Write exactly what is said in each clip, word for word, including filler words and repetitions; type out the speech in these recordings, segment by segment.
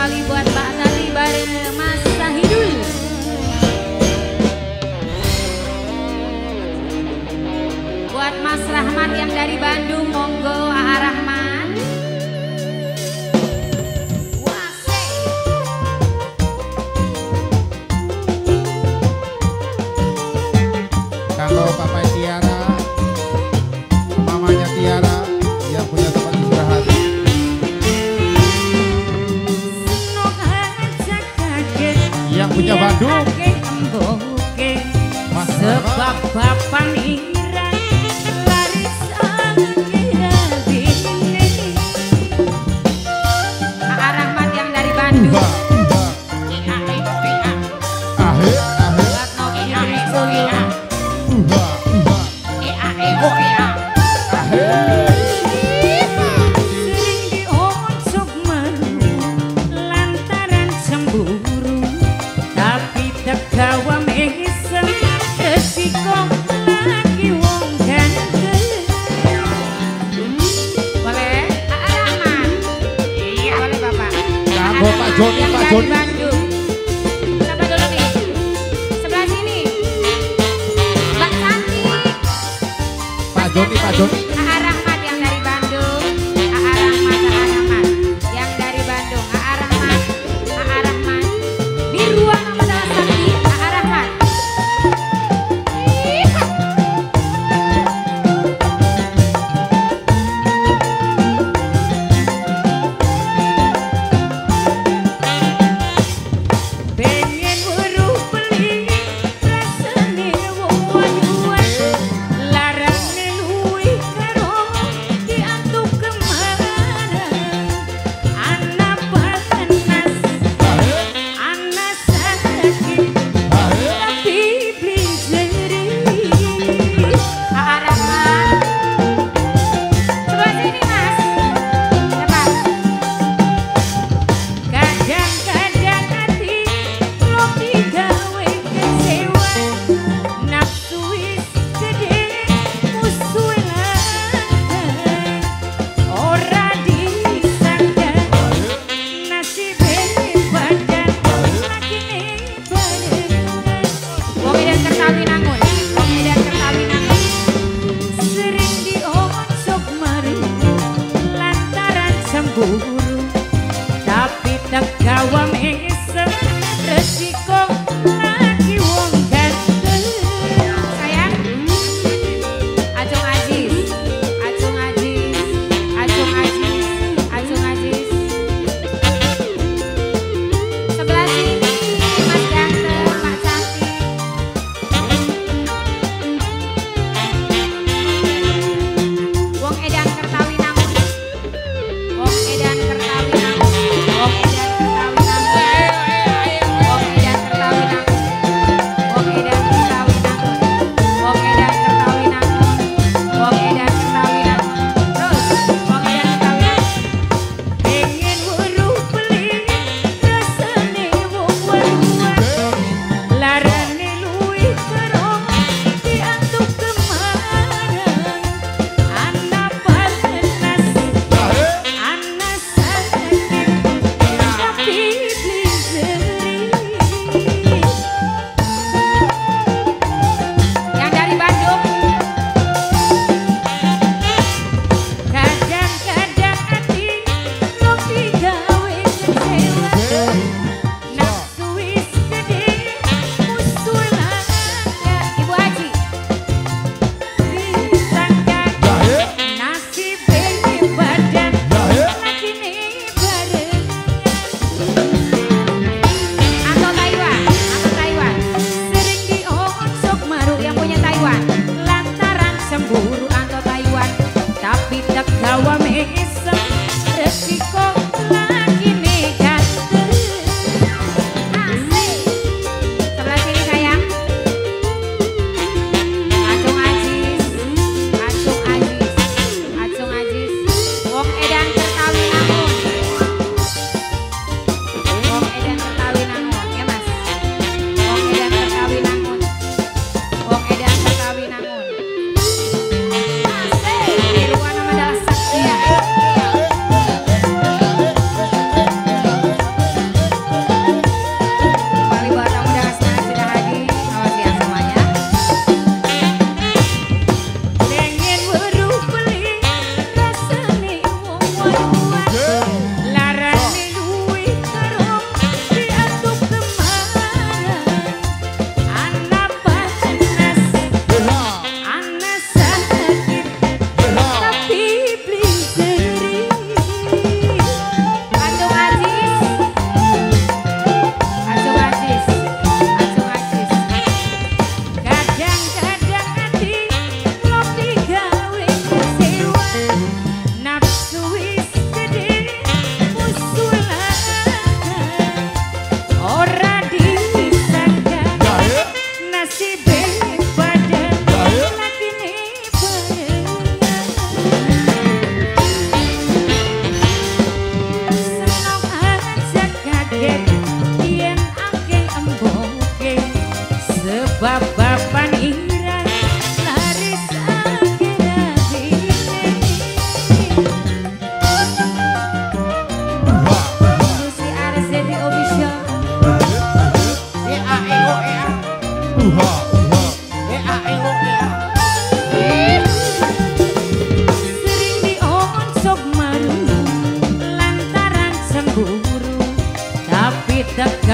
kali buat Mbak Tali bareng Mas Sahidul. Buat Mas Rahmat yang dari Bandung, monggo A A Rahman. Kalau Papa Tiara, mamanya Tiara yang punya tempat istirahat. Yang punya Bandung, Mas sebab bapak nira laris angira bini. A A Rahmat yang dari Bandung. Uha, uha. Ahe, ahe. Uha, uha. Ahe. Sering diocok malu lantaran cemburu, tapi tegawa mesem resiko lagi wong ganteng. Boleh A A Rahman? Iya boleh Bapak. Kanggo Pak Joni, Yang Pak dari Joni. Bandung. Siapa dulu nih? Sebelah sini. Mbak Cantik. Pak Joni, Pak Joni. A A Rahmat yang dari Bandung. A A Rahmat, A A Rahmat yang dari Bandung. A A Rahmat, A A Rahmat di ruang Masalah Sakti. A A Rahmat. Pengen weruh beli rasane wong wayuan, larane luwih karo diantuk kemana. Ana panas, ana sakit, tapi beli A A Rahman. Sebelah sini Mas. Cepat. Kadang-kadang hati lo digawe kecewa, nafsu wis gede musuh lanang, ora disangka nasibe badan lakine barengan. Wong edan Kertawi Nangun, wong edan Kertawi Nangun. Sering diocok maru lantaran cemburu, tapi tegawa mesem resiko lagi wong ganteng. Sayang, Acung Aziz, Acung Aziz, Acung Aziz, Acung Aziz. Sebelah sini Mas Ganteng, Pak Cantik. Wong edan Kertawi Nangun, Wong edan Kertawi Nangun, Wong edan Kertawi Nangun.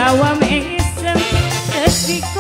Jawa mesem resiko